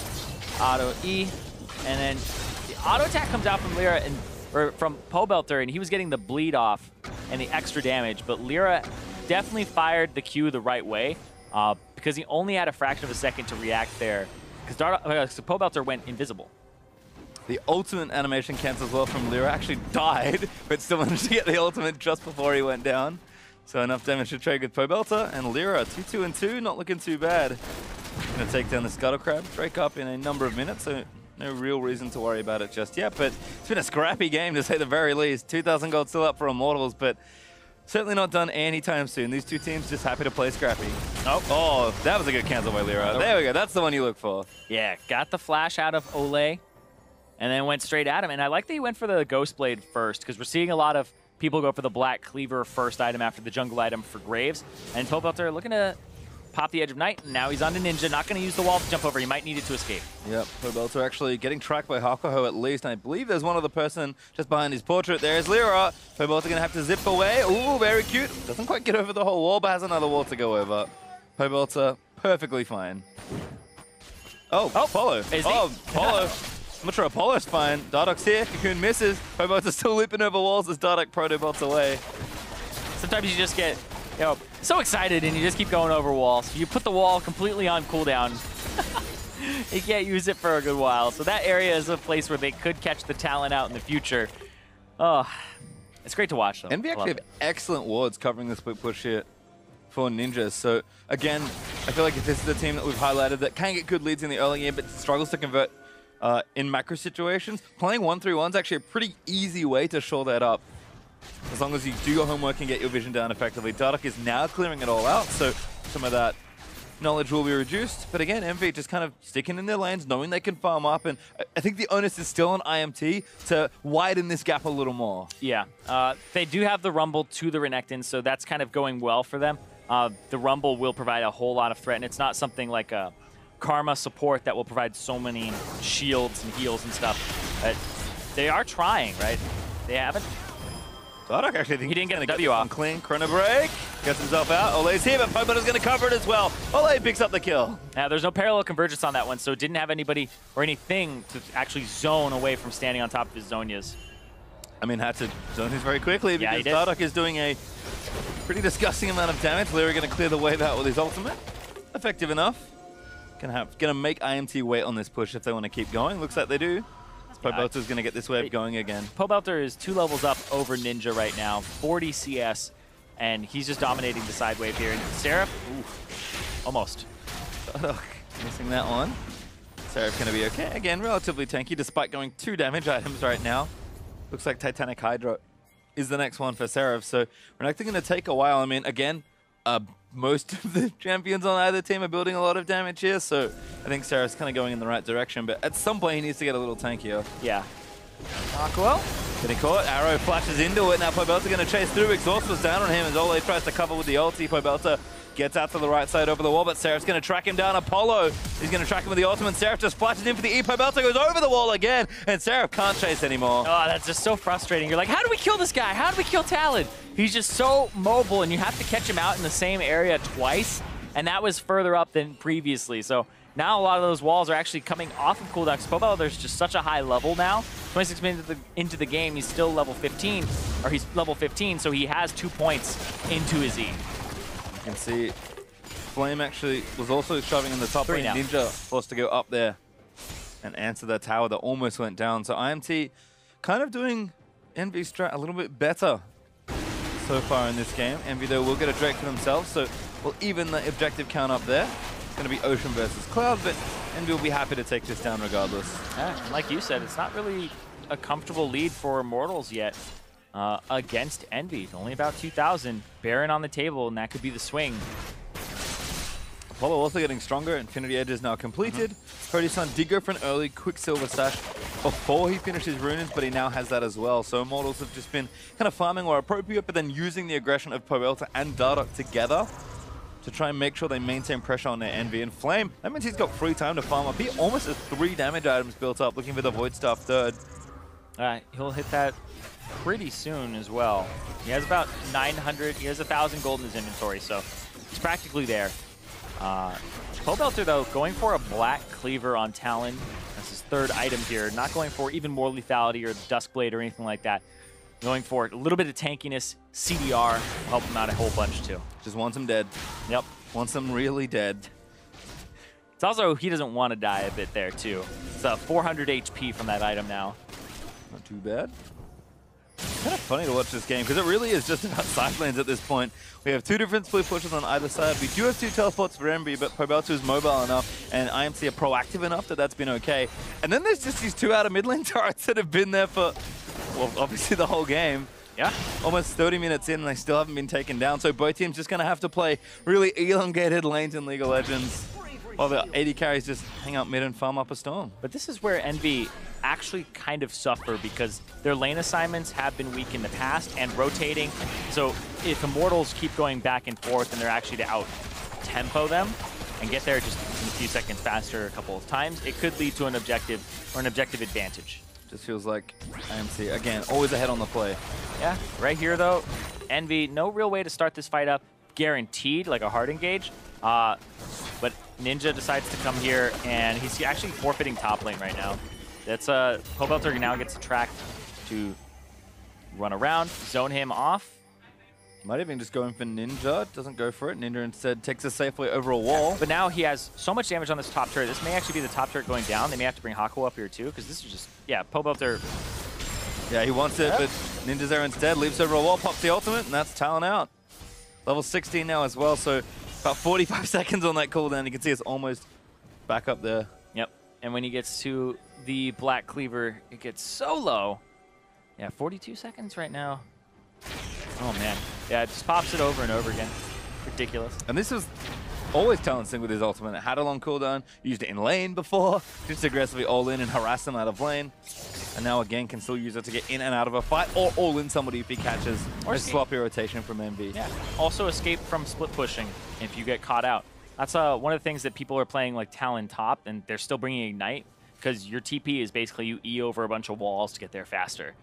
E, and then the auto attack comes out from Lyra or from Pobelter, and he was getting the bleed off and the extra damage, but Lyra definitely fired the Q the right way because he only had a fraction of a second to react there, because Pobelter went invisible. The ultimate animation cancels well from Lyra. Actually died, but still managed to get the ultimate just before he went down. So enough damage to trade with Pobelter, and Lyra 2-2-2, not looking too bad. Gonna take down the Scuttle Crab, Drake up in a number of minutes, so no real reason to worry about it just yet, but it's been a scrappy game to say the very least. 2,000 gold still up for Immortals, but certainly not done anytime soon. These two teams just happy to play scrappy. Oh, that was a good cancel by Lyra. There we go. That's the one you look for. Yeah, got the flash out of Olay, and then went straight at him. And I like that he went for the Ghost Blade first, because we're seeing a lot of people go for the Black Cleaver first item after the jungle item for Graves. And Pobelter looking to pop the Edge of Night, and now he's on to Ninja. Not going to use the wall to jump over. He might need it to escape. Yep, Pobelter actually getting tracked by Hakuho at least, and I believe there's one other person just behind his portrait. There's Lyra. Pobelter going to have to zip away. Ooh, very cute. Doesn't quite get over the whole wall, but has another wall to go over. Pobelter, perfectly fine. Oh, Apollo. Apollo. I'm not sure Apollo's fine. Dardock's here. Cocoon misses. Pobelter's still leaping over walls as Dardock proto-belts away. Sometimes you just get, you know, so excited and you just keep going over walls. You put the wall completely on cooldown. You can't use it for a good while. So that area is a place where they could catch the talent out in the future. Oh, it's great to watch though. EnVy actually have excellent wards covering the split push here for Ninjas. So again, I feel like if this is the team that we've highlighted that can get good leads in the early game but struggles to convert in macro situations, playing 1-3-1 is actually a pretty easy way to shore that up. As long as you do your homework and get your vision down effectively. Dardock is now clearing it all out, so some of that knowledge will be reduced. But again, EnVy just kind of sticking in their lanes, knowing they can farm up, and I think the onus is still on IMT to widen this gap a little more. Yeah, they do have the Rumble to the Renekton, so that's kind of going well for them. The Rumble will provide a whole lot of threat, and it's not something like a Karma support that will provide so many shields and heals and stuff. But they are trying, right? They haven't. Dardock actually think he didn't get the W off. Clean chrono break, gets himself out. Ole's here, but Pobelter's going to cover it as well. Ole picks up the kill. Yeah, there's no parallel convergence on that one, so it didn't have anybody or anything to actually zone away from standing on top of his Zhonya's. I mean, had to zone his very quickly because Dardock is doing a pretty disgusting amount of damage. Lyra going to clear the wave out with his ultimate. Effective enough. Gonna make IMT wait on this push if they want to keep going. Looks like they do. Pobelter's gonna get this wave going again. Pobelter is 2 levels up over Ninja right now, 40 CS, and he's just dominating the side wave here. And Seraph, ooh, almost. Dardock missing that one. Seraph gonna be okay. Again, relatively tanky despite going 2 damage items right now. Looks like Titanic Hydra is the next one for Seraph. So we're actually gonna take a while. I mean, again, most of the champions on either team are building a lot of damage here, so I think Seraph's kind of going in the right direction, but at some point he needs to get a little tankier. Yeah. Well, getting caught, Arrow flashes into it, now Pobelter going to chase through, Exhaust was down on him as Ole tries to cover with the ulti. Pobelter gets out to the right side over the wall, but Seraph's going to track him down. Apollo, he's going to track him with the ultimate. Seraph just flashes in for the E. Pobelter goes over the wall again, and Seraph can't chase anymore. Oh, that's just so frustrating. You're like, how do we kill this guy? How do we kill Talon? He's just so mobile, and you have to catch him out in the same area twice, and that was further up than previously. So now a lot of those walls are actually coming off of cooldown. Pobelter's just such a high level now. 26 minutes into the game, he's still level 15, or he's level 15, so he has 2 points into his E. You can see Flame actually was also shoving in the top lane. Ninja forced to go up there and answer that tower that almost went down. So IMT kind of doing EnVy strat a little bit better so far in this game. EnVy though will get a Drake for themselves, so we'll even the objective count up there. It's going to be Ocean versus Cloud, but EnVy will be happy to take this down regardless. Yeah, like you said, it's not really a comfortable lead for Immortals yet against EnVy. Only about 2,000. Baron on the table, and that could be the swing. Apollo also getting stronger. Infinity Edge is now completed. Sun did go for an early Quicksilver Sash before he finished his runes, but he now has that as well. So Immortals have just been kind of farming where appropriate, but then using the aggression of Pobelter and Dardock together to try and make sure they maintain pressure on their EnVy. And Flame, that means he's got free time to farm up. He almost has 3 damage items built up, looking for the Void Staff third. He'll hit that pretty soon as well. He has about 900, he has 1,000 gold in his inventory, so he's practically there. Pobelter, though, going for a Black Cleaver on Talon. That's his 3rd item here. Not going for even more lethality or Duskblade or anything like that. Going for a little bit of tankiness. CDR will help him out a whole bunch, too. Just wants him dead. Yep. Wants him really dead. It's also, he doesn't want to die a bit there, too. It's 400 HP from that item now. Not too bad. It's kind of funny to watch this game because it really is just about side lanes at this point. We have 2 different split pushes on either side. We do have 2 teleports for EnVy, but Pobelter is mobile enough and IMC are proactive enough that that's been okay. And then there's just these 2 out of mid lane turrets that have been there for, well, obviously the whole game. Yeah. Almost 30 minutes in and they still haven't been taken down. So both teams just going to have to play really elongated lanes in League of Legends while the AD carries just hang out mid and farm up a storm. But this is where EnVy actually kind of suffer because their lane assignments have been weak in the past and rotating. So if Immortals keep going back and forth and they're actually to tempo them and get there just a few seconds faster a couple of times, it could lead to an objective or an objective advantage. Just feels like IMT, again, always ahead on the play. Yeah, right here though, Envy, no real way to start this fight up, guaranteed, like a hard engage. But Ninja decides to come here, and he's actually forfeiting top lane right now. That's Pobelter now gets a track to run around, zone him off. Might even just go in for Ninja. Doesn't go for it. Ninja instead takes us safely over a wall. But now he has so much damage on this top turret. This may actually be the top turret going down. They may have to bring Haku up here too, because this is just, yeah, Pobelter. Yeah, he wants it, but Ninja's there instead. Leaps over a wall, pops the ultimate, and that's Talon out. Level 16 now as well, so about 45 seconds on that cooldown. You can see it's almost back up there. Yep, and when he gets to the Black Cleaver, it gets so low. Yeah, 42 seconds right now. Oh, man. Yeah, it just pops it over and over again. Ridiculous. And this was always Talon's thing with his ultimate. It had a long cooldown. Used it in lane before. Just aggressively all in and harass them out of lane. And now again can still use it to get in and out of a fight or all in somebody if he catches a sloppy rotation from MV. Yeah. Also escape from split pushing if you get caught out. That's one of the things that people are playing like Talon top and they're still bringing Ignite because your TP is basically you E over a bunch of walls to get there faster.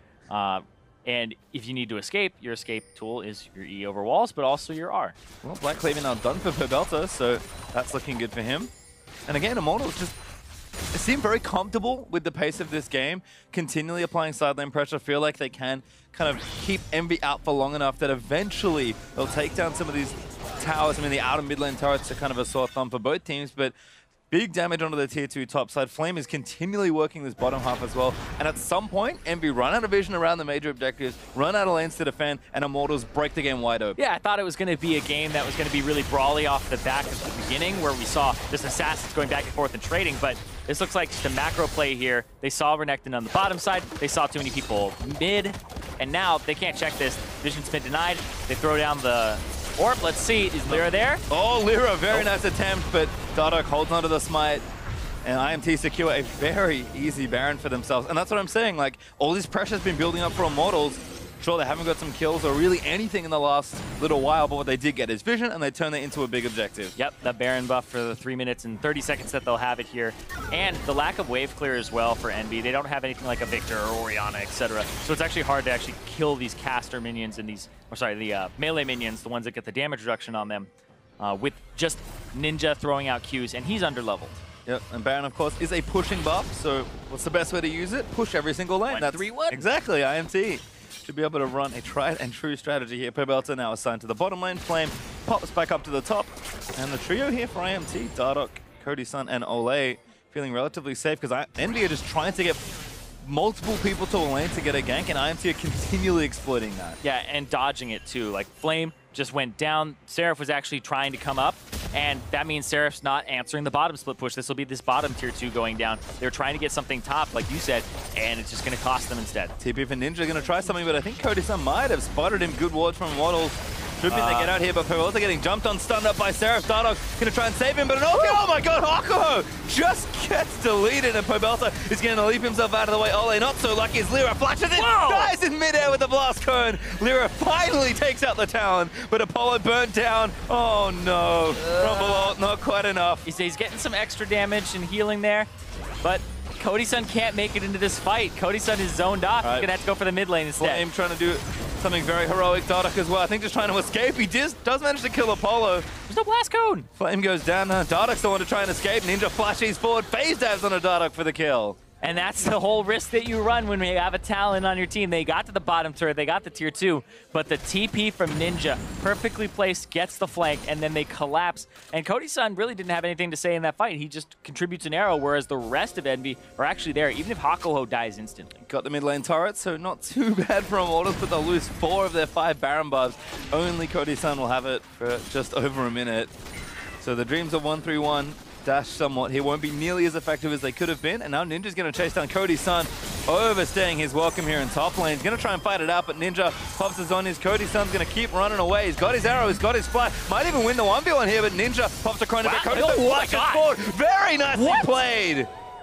And if you need to escape, your escape tool is your E over walls, but also your R. Well, Black Cleaver now done for Pobelter, so that's looking good for him. And again, Immortals just seem very comfortable with the pace of this game, continually applying side lane pressure, feel like they can kind of keep Envy out for long enough that eventually they'll take down some of these towers. I mean, the out and mid lane turrets are kind of a sore thumb for both teams, but big damage onto the tier 2 top side. Flame is continually working this bottom half as well. And at some point, Envy run out of vision around the major objectives, run out of lanes to defend, and Immortals break the game wide open. Yeah, I thought it was going to be a game that was going to be really brawly off the back of the beginning, where we saw just assassins going back and forth and trading, but this looks like just a macro play here. They saw Renekton on the bottom side, they saw too many people mid, and now they can't check this. Vision's been denied. They throw down the orb. Let's see, is Lyra there? Oh, Lyra, very nice attempt, but Dardoch holds onto the smite, and IMT secure a very easy Baron for themselves. And that's what I'm saying, like, all this pressure's been building up for Immortals. Sure, they haven't got some kills or really anything in the last little while, but what they did get is vision, and they turn that into a big objective. Yep, the Baron buff for the 3 minutes and 30 seconds that they'll have it here. And the lack of wave clear as well for Envy. They don't have anything like a Victor or Orianna, etc. So it's actually hard to actually kill these caster minions and these, or sorry, the melee minions, the ones that get the damage reduction on them, with just Ninja throwing out Qs, and he's underleveled. Yep, and Baron, of course, is a pushing buff, so what's the best way to use it? Push every single lane. 1-3-1. Exactly, IMT. Should be able to run a tried and true strategy here. Pobelter now assigned to the bottom lane. Flame pops back up to the top. And the trio here for IMT, Dardoch, Cody Sun, and Ole, feeling relatively safe because Envy are just trying to get multiple people to a lane to get a gank, and IMT are continually exploiting that. Yeah, and dodging it too. Like, Flame just went down. Seraph was actually trying to come up, and that means Seraph's not answering the bottom split push. This will be this bottom tier 2 going down. They're trying to get something top, like you said, and it's just going to cost them instead. TP for Ninja going to try something, but I think Cody Sun might have spotted him. Good ward from Immortals. Should be they get out here, but Pobelter getting jumped on, stunned up by Seraph. Dardoch going to try and save him, but an ulti. Oh my god, Hakuho just gets deleted, and Pobelter is going to leap himself out of the way. Ole not so lucky as Lyra flashes in, dies in midair with the blast cone. Lyra finally takes out the Talon, but Apollo burnt down. Oh no, Rumble ult, not quite enough. He's getting some extra damage and healing there, but Cody Sun can't make it into this fight. Cody Sun is zoned off. He's going to have to go for the mid lane instead. Flame trying to do something very heroic. Dardoch as well. I think just trying to escape. He does manage to kill Apollo. There's no blast cone. Flame goes down. Dardoch's the one to try and escape. Ninja flashes forward. Phase dives on a Dardoch for the kill. And that's the whole risk that you run when you have a Talon on your team. They got to the bottom turret, they got the tier 2, but the TP from Ninja, perfectly placed, gets the flank, and then they collapse. And Cody Sun really didn't have anything to say in that fight. He just contributes an arrow, whereas the rest of Envy are actually there, even if Hakuho dies instantly. Got the mid lane turret, so not too bad for Immortals, but they'll lose 4 of their 5 Baron buffs. Only Cody Sun will have it for just over a minute. So the Dreams of 1-3-1. Dash somewhat. He won't be nearly as effective as they could have been, and now Ninja's going to chase down Cody Sun, overstaying his welcome here in top lane. He's going to try and fight it out, but Ninja pops his on his. Cody Sun's going to keep running away. He's got his arrow, he's got his fly. Might even win the 1v1 here, but Ninja pops a chrono back. Cody Sun flashes forward. Very nicely played.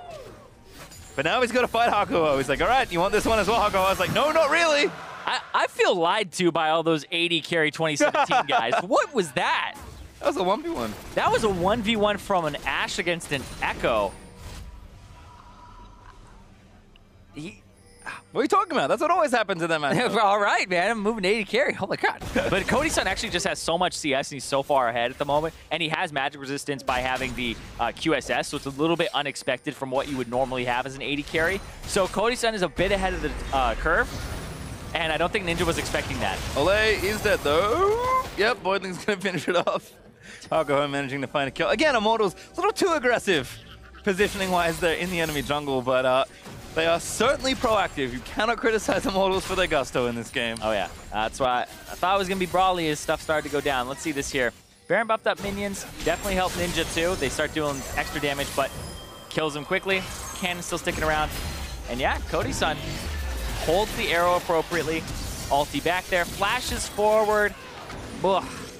But now he's got to fight Hakuho. He's like, all right, you want this one as well, Hakuho? I was like, no, not really. I feel lied to by all those 80 carry 2017 guys. What was that? That was a 1v1. That was a 1v1 from an Ashe against an Echo. What are you talking about? That's what always happens in that match. All right, man. I'm moving to 80 carry. Oh, my God. But Cody's son actually just has so much CS, and he's so far ahead at the moment. And he has magic resistance by having the QSS, so it's a little bit unexpected from what you would normally have as an 80 carry. So Cody's son is a bit ahead of the curve, and I don't think Ninja was expecting that. Ole is dead, though. Yep, Voidling's going to finish it off. Targo managing to find a kill. Again, Immortals, a little too aggressive positioning-wise. They're in the enemy jungle, but they are certainly proactive. You cannot criticize Immortals for their gusto in this game. Oh, yeah. That's why I thought it was going to be brawly as stuff started to go down. Let's see this here. Baron buffed up minions. Definitely helped Ninja, too. They start doing extra damage, but kills him quickly. Cannon's still sticking around. And, yeah, Cody's son holds the arrow appropriately. Ulti back there. Flashes forward. Ugh.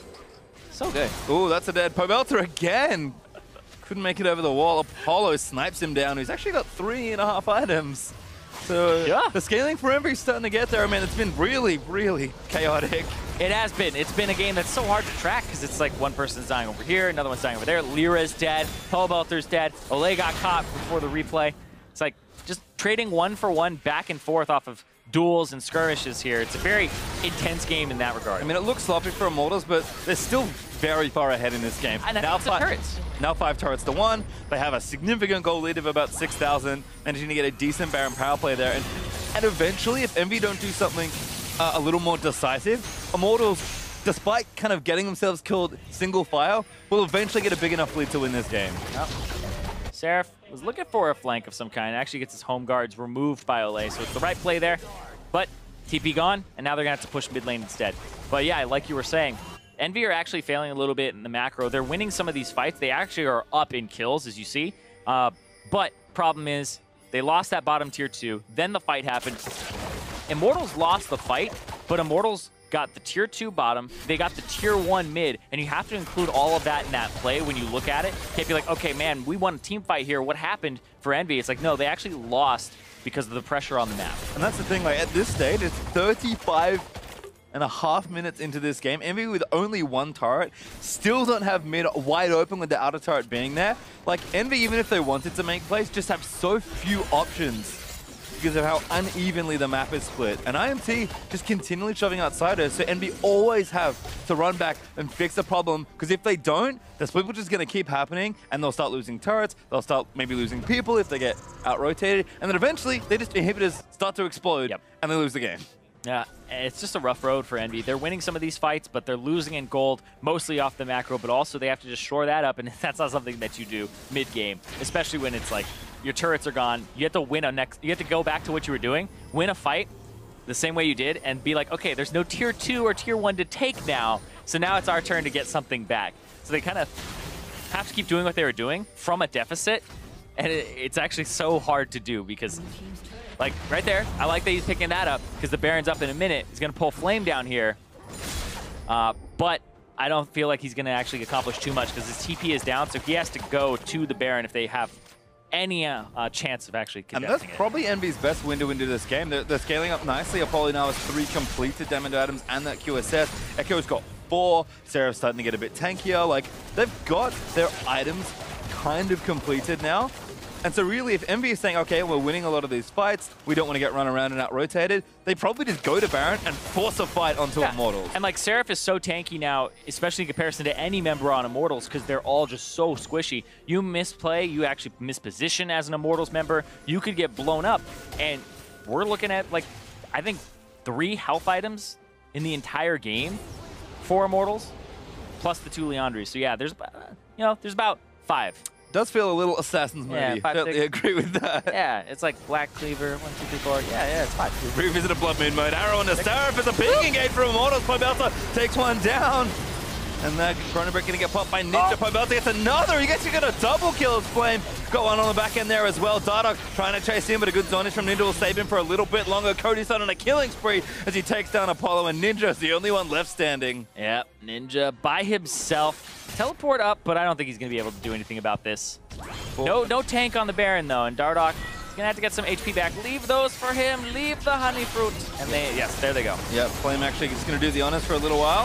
So good. Ooh, that's a dead Pobelter again. Couldn't make it over the wall. Apollo snipes him down. He's actually got 3.5 items. So yeah, the scaling for EnVyUs starting to get there. I mean, it's been really, really chaotic. It has been. It's been a game that's so hard to track because it's like one person's dying over here, another one's dying over there. Lyra's dead. Pobelter's dead. Ole got caught before the replay. It's like just trading one for one back and forth off of duels and skirmishes here. It's a very intense game in that regard. I mean, it looks sloppy for Immortals, but they're still very far ahead in this game. And now turrets. Now 5 turrets to 1. They have a significant goal lead of about 6,000, managing to get a decent Baron power play there. And eventually, if EnVy don't do something a little more decisive, Immortals, despite kind of getting themselves killed single file, will eventually get a big enough lead to win this game. Yep. Seraph was looking for a flank of some kind. Actually gets his home guards removed by Ole, so it's the right play there. But TP gone, and now they're going to have to push mid lane instead. But yeah, like you were saying, EnVy are actually failing a little bit in the macro. They're winning some of these fights. They actually are up in kills, as you see. But problem is, they lost that bottom tier 2. Then the fight happened. Immortals lost the fight, but Immortals got the tier 2 bottom. They got the tier 1 mid, and you have to include all of that in that play when you look at it. You can't be like, okay, man, we won a team fight here. What happened for EnVy? It's like, no, they actually lost because of the pressure on the map. And that's the thing, like at this stage, it's 35.5 minutes into this game. EnVy with only 1 turret, still don't have mid wide open with the outer turret being there. Like EnVy, even if they wanted to make plays, just have so few options because of how unevenly the map is split. And IMT just continually shoving outsiders, so EnVy always have to run back and fix the problem, because if they don't, the split will just going to keep happening, and they'll start losing turrets, they'll start maybe losing people if they get out-rotated, and then eventually, they just inhibitors start to explode, and they lose the game. Yeah, it's just a rough road for EnVy. They're winning some of these fights, but they're losing in gold, mostly off the macro, but also they have to just shore that up, and that's not something that you do mid-game, especially when it's like, your turrets are gone. You have to win you have to go back to what you were doing, win a fight the same way you did, and be like, okay, there's no tier 2 or tier 1 to take now, so now it's our turn to get something back. So they kind of have to keep doing what they were doing from a deficit, and it's actually so hard to do because, like, right there, I like that he's picking that up because the Baron's up in a minute. He's going to pull Flame down here, but I don't feel like he's going to actually accomplish too much because his TP is down, so he has to go to the Baron if they have any chance of actually contesting it. And that's probably EnVy's best window into this game. They're scaling up nicely. Apollo now has 3 completed damage items and that QSS. Echo's got 4. Seraph's starting to get a bit tankier. Like, they've got their items kind of completed now. And so really, if EnVy is saying, okay, we're winning a lot of these fights, we don't want to get run around and out-rotated, they probably just go to Baron and force a fight onto Immortals. And like, Seraph is so tanky now, especially in comparison to any member on Immortals, because they're all just so squishy. You misplay, you actually misposition as an Immortals member, you could get blown up. And we're looking at, like, I think 3 health items in the entire game for Immortals, plus the 2 Leandries. So yeah, there's, you know, there's about 5. Does feel a little Assassin's movie. Yeah, 5, totally agree with that. Yeah, it's like Black Cleaver, 1, 2, 3, 4. Yeah, it's 5. Revisited Blood Moon mode. Arrow on the Seraph is a big engage for Immortals. Pobelter takes 1 down. And that Chronobrick going to get popped by Ninja. Pobelter gets another. He gets to get a double kill as Flame. Got 1 on the back end there as well. Dardock trying to chase him, but a good zonage from Ninja will save him for a little bit longer. Cody's on a killing spree as he takes down Apollo, and Ninja's the only one left standing. Yep, Ninja by himself. Teleport up, but I don't think he's going to be able to do anything about this. No tank on the Baron, though, and Dardock is going to have to get some HP back. Leave those for him. Leave the honey fruit. And yes, there they go. Yep, Flame actually is going to do the honors for a little while.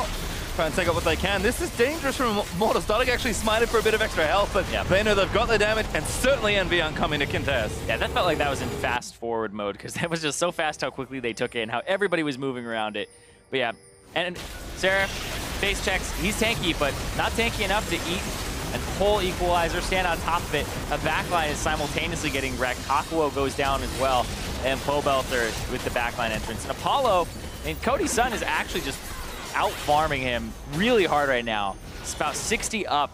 try and take up what they can. This is dangerous from Immortals. Dark actually smited for a bit of extra health, but they know they've got the damage, and certainly EnVy aren't coming to contest. Yeah, that felt like that was in fast forward mode, because that was just so fast how quickly they took it and how everybody was moving around it. But yeah, and Seraph, face checks, he's tanky, but not tanky enough to eat a whole equalizer, stand on top of it. A backline is simultaneously getting wrecked. Hakuo goes down as well, and Pobelter with the backline entrance. And Apollo, and Cody's son is actually just out-farming him really hard right now. It's about 60 up,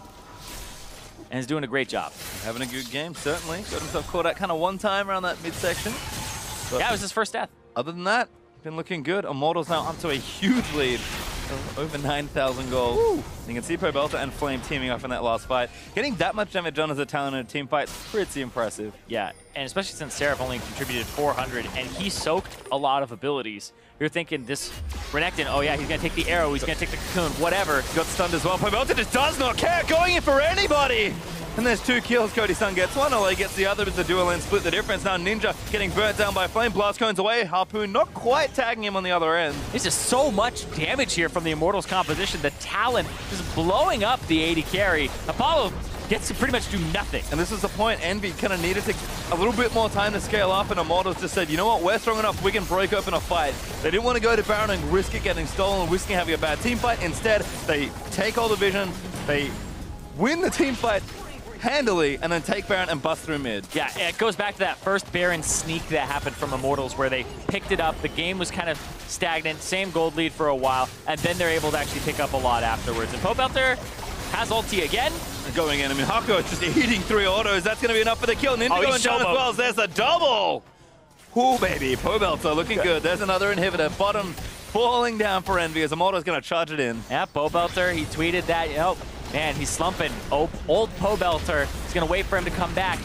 and is doing a great job. Having a good game, certainly. Got himself caught out kind of one time around that midsection. But yeah, it was his first death. Other than that, been looking good. Immortals now up to a huge lead. Over 9,000 gold. Woo. You can see Pobelter and Flame teaming up in that last fight. Getting that much damage done as a talent in a team fight is pretty impressive. Yeah, and especially since Seraph only contributed 400, and he soaked a lot of abilities. You're thinking this Renekton, oh yeah, he's going to take the arrow, he's going to take the cocoon, whatever. Got stunned as well. Pobelter just does not care, going in for anybody! And there's 2 kills. Cody's son gets one, Ole gets the other, but the dual end split the difference. Now Ninja getting burnt down by Flame. Blast cones away. Harpoon not quite tagging him on the other end. There's just so much damage here from the Immortals composition. The Talon just blowing up the AD carry. Apollo gets to pretty much do nothing. And this is the point. EnVy kind of needed a little bit more time to scale up, and Immortals just said, you know what, we're strong enough, we can break open a fight. They didn't want to go to Baron and risk it getting stolen, risking having a bad team fight. Instead, they take all the vision, they win the team fight handily, and then take Baron and bust through mid. Yeah, it goes back to that first Baron sneak that happened from Immortals where they picked it up. The game was kind of stagnant, same gold lead for a while, and then they're able to actually pick up a lot afterwards. And Pobelter has ulti again. Going in. I mean, Hakuo is just eating 3 autos. That's going to be enough for the kill. Ninja going down as well. There's the double. Ooh, baby. Pobelter looking good. There's another inhibitor. Bottom falling down for EnVy as Immortal's going to charge it in. Yeah, Pobelter, he tweeted that. Oh, man, he's slumping. Oh, old Pobelter is going to wait for him to come back.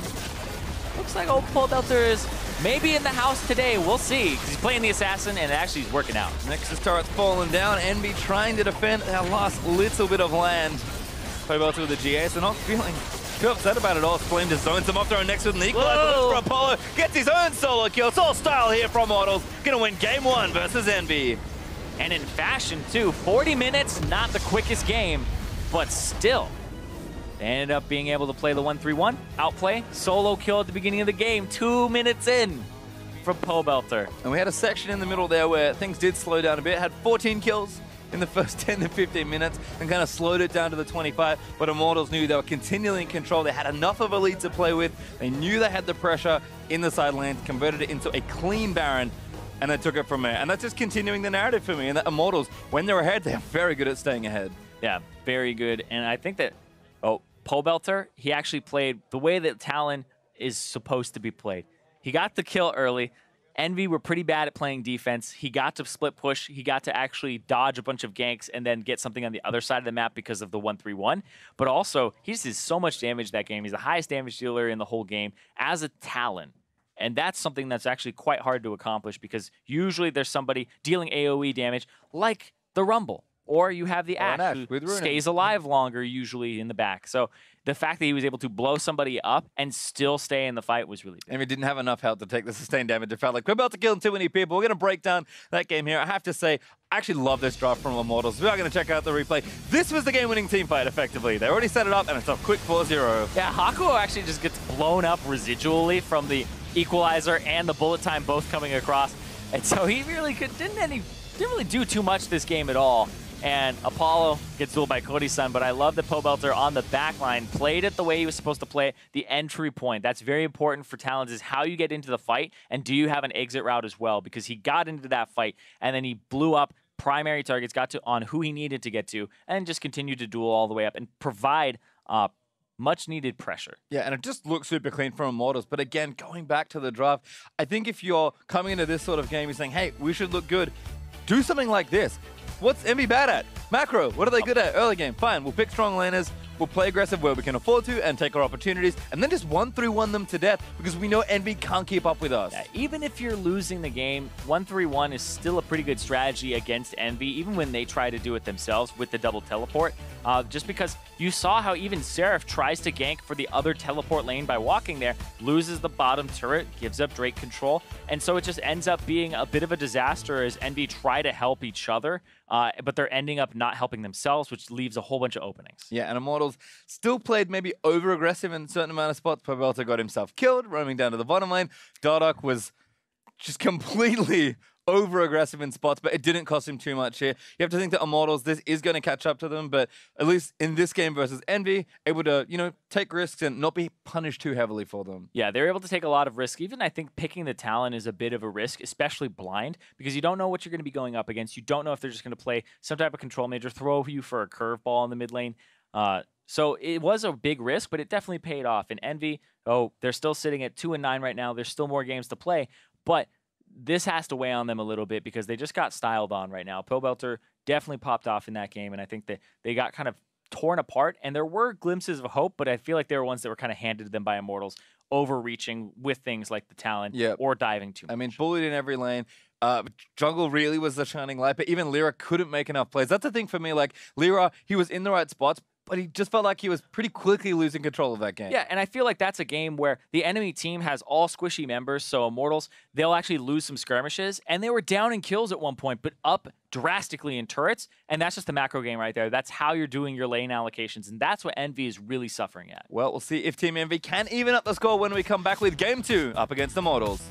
Looks like old Pobelter is maybe in the house today. We'll see. He's playing the assassin, and actually he's working out. Nexus turret's falling down. EnVy trying to defend that last little bit of land. Pobelter with the GA, so not feeling too upset about it all. Flame just zones him up, throwing next with an equalizer for Apollo. Gets his own solo kill. It's all style here from Immortals. Gonna win game 1 versus EnVy. And in fashion, too. 40 minutes, not the quickest game, but still. They ended up being able to play the 1-3-1, outplay, solo kill at the beginning of the game, 2 minutes in from Pobelter. And we had a section in the middle there where things did slow down a bit. Had 14 kills in the first 10 to 15 minutes and kind of slowed it down to the 25, but Immortals knew they were continually in control. They had enough of a lead to play with. They knew they had the pressure in the side lane, converted it into a clean Baron, and they took it from there. And that's just continuing the narrative for me, and that Immortals, when they're ahead, they're very good at staying ahead. Yeah, very good. And I think that, Pobelter, he actually played the way that Talon is supposed to be played. He got the kill early. EnVy were pretty bad at playing defense. He got to split push. He got to actually dodge a bunch of ganks and then get something on the other side of the map because of the 1-3-1. But also, he just did so much damage that game. He's the highest damage dealer in the whole game as a Talon. And that's something that's actually quite hard to accomplish because usually there's somebody dealing AoE damage like the Rumble. Or you have the Ash who stays alive longer usually in the back. So the fact that he was able to blow somebody up and still stay in the fight was really big. And he didn't have enough health to take the sustained damage. It felt like we're about to kill too many people. We're going to break down that game here. I have to say, I actually love this draft from Immortals. We are going to check out the replay. This was the game-winning team fight, effectively. They already set it up, and it's a quick 4-0. Yeah, Hakuo actually just gets blown up residually from the equalizer and the bullet time both coming across. And so he really didn't really do too much this game at all. And Apollo gets dueled by Cody's son, but I love that Pobelter on the back line played it the way he was supposed to play it. The entry point, that's very important for Talons, is how you get into the fight, and do you have an exit route as well? Because he got into that fight, and then he blew up primary targets, got to on who he needed to get to, and just continued to duel all the way up and provide much-needed pressure. Yeah, and it just looks super clean from Immortals. But again, going back to the draft, I think if you're coming into this sort of game, you're saying, hey, we should look good, do something like this. What's EnVy bad at? Macro. What are they good at? Early game. Fine. We'll pick strong laners. We'll play aggressive where we can afford to and take our opportunities. And then just 1-3-1 them to death because we know EnVy can't keep up with us. Yeah, even if you're losing the game, 1-3-1 is still a pretty good strategy against EnVy, even when they try to do it themselves with the double teleport. just because you saw how even Seraph tries to gank for the other teleport lane by walking there, loses the bottom turret, gives up Drake control, and so it just ends up being a bit of a disaster as EnVy try to help each other, but they're ending up not helping themselves, which leaves a whole bunch of openings. Yeah, and Immortals still played maybe over-aggressive in a certain amount of spots. Pobelta got himself killed, roaming down to the bottom lane. Dardoch was just completely over-aggressive in spots, but it didn't cost him too much here. You have to think that Immortals, this is going to catch up to them, but at least in this game versus EnVy, able to, you know, take risks and not be punished too heavily for them. Yeah, they're able to take a lot of risk. Even I think picking the Talon is a bit of a risk, especially blind, because you don't know what you're going to be going up against. You don't know if they're just going to play some type of control major, throw you for a curveball in the mid lane. So it was a big risk, but it definitely paid off. In EnVy, they're still sitting at 2-9 right now. There's still more games to play, but this has to weigh on them a little bit because they just got styled on right now. Pobelter definitely popped off in that game, and I think that they got kind of torn apart, and there were glimpses of hope, but I feel like they were ones that were kind of handed to them by Immortals, overreaching with things like the Talon or diving too much. I mean, bullied in every lane. Jungle really was the shining light, but even Lyra couldn't make enough plays. That's the thing for me. Like, Lyra, he was in the right spots, but he just felt like he was pretty quickly losing control of that game. Yeah, and I feel like that's a game where the enemy team has all squishy members, so Immortals, they'll actually lose some skirmishes, and they were down in kills at one point, but up drastically in turrets, and that's just the macro game right there. That's how you're doing your lane allocations, and that's what EnVy is really suffering at. Well, we'll see if Team EnVy can even up the score when we come back with Game 2 up against Immortals.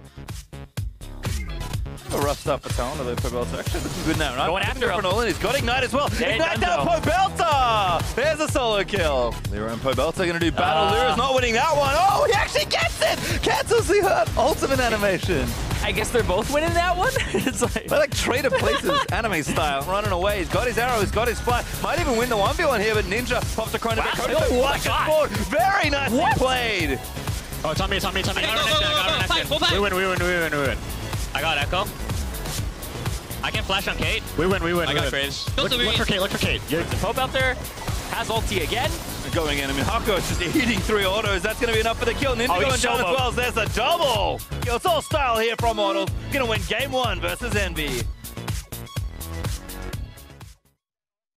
A rough start for Talon, although Pobelta actually looking good now, right? Going after him. He's got Ignite as well. Ignite down Pobelta! There's a solo kill. Lyra and Pobelta are going to do battle. Lyra's not winning that one. Oh, he actually gets it! Cancels the hurt. Ultimate animation. I guess they're both winning that one? It's like... They're like traded places, anime style, running away. He's got his arrow, he's got his splat. Might even win the 1v1 here, but Ninja pops a chrono. Oh my God. Very nicely played. Oh, it's on me. Go, We win. I got Echo. I can flash on Kate. We win. I got Phase. Look for Kate. The Pope out there has ulti again. Going in. I mean, Hako is just eating 3 autos. That's going to be enough for the kill. Ninja going down as well. There's a double. It's all style here from Immortals. Going to win game 1 versus EnVy.